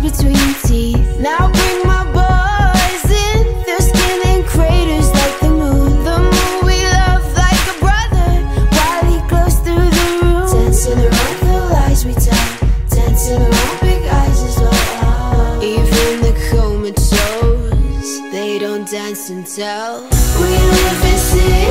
between teeth. Now bring my boys in, their skin in craters like the moon. The moon we love like a brother, while he glows through the room. Dancing around the lies we tell, dancing around big eyes as well. Even the comatose, they don't dance and tell. We live in sin.